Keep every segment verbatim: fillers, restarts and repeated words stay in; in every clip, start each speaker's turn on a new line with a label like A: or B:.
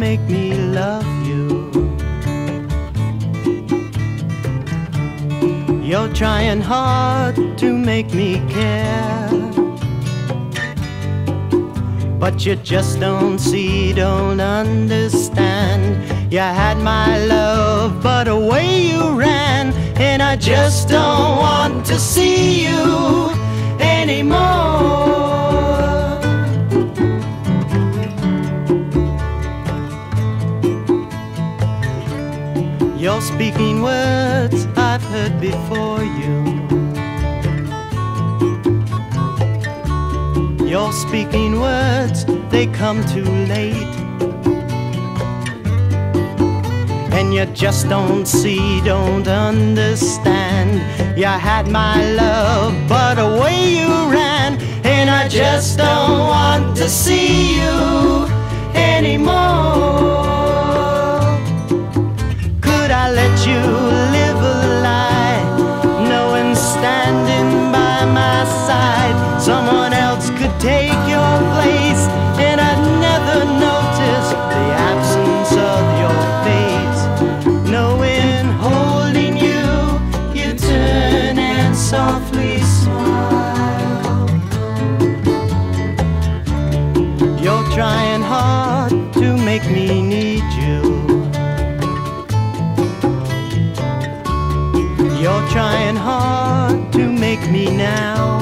A: make me love you. You're trying hard to make me care, but you just don't see, don't understand. You had my love, but away you ran, and I just don't want to see you anymore. You're speaking words I've heard before you. You're speaking words, they come too late, and you just don't see, don't understand. You had my love, but away you ran, and I just don't want to see you anymore. Could I let you live a lie, knowing standing by my side someone else could take your place, and I'd never notice the absence of your face? Knowing holding you, you turn and softly smile. You're trying hard to make me need you. You're trying hard to make me now,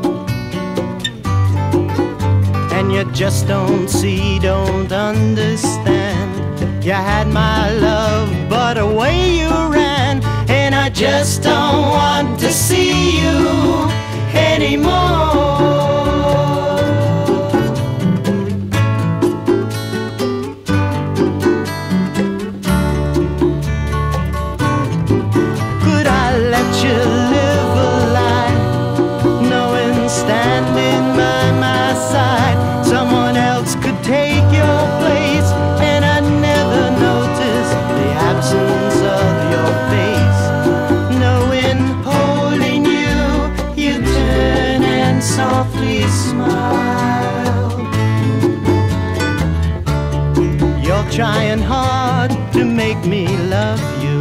A: and you just don't see, don't understand. You had my love, but away you ran, and I just don't want to see you anymore. Could I let you live a lie, knowing standing by my side someone else could take your place, and I never noticed the absence of your face? Knowing holding you, you turn and softly smile. You're trying hard to make me love you.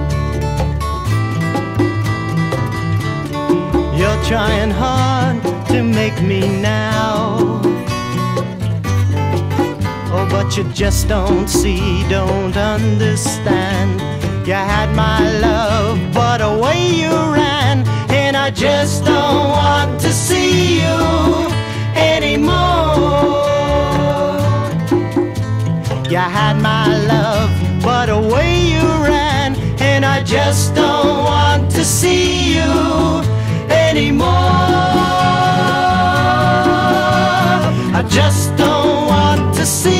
A: You're trying hard to make me now. Oh, but you just don't see, don't understand. You had my love, but away you ran, and I just don't want to see you anymore. You had my love, but away you ran, and I just don't want to see you anymore. I just don't want to see